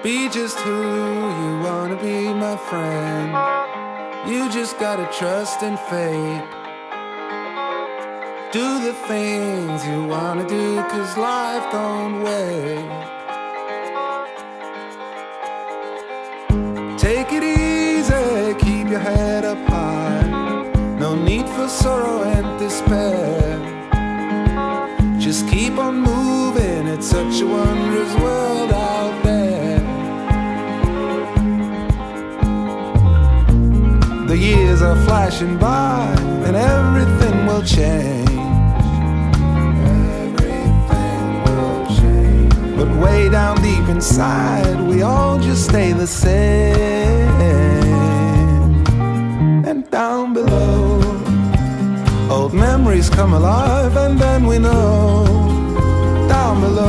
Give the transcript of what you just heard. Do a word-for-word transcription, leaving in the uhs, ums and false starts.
Be just who you wanna be, my friend. You just gotta trust in fate. Do the things you wanna do, 'cause life don't wait. Take it easy, keep your head up high. No need for sorrow and despair. Just keep on moving, it's such a wondrous world out there. The years are flashing by and everything will change. Everything will change. But way down deep inside, we all just stay the same. And down below, old memories come alive, and then we know, down below,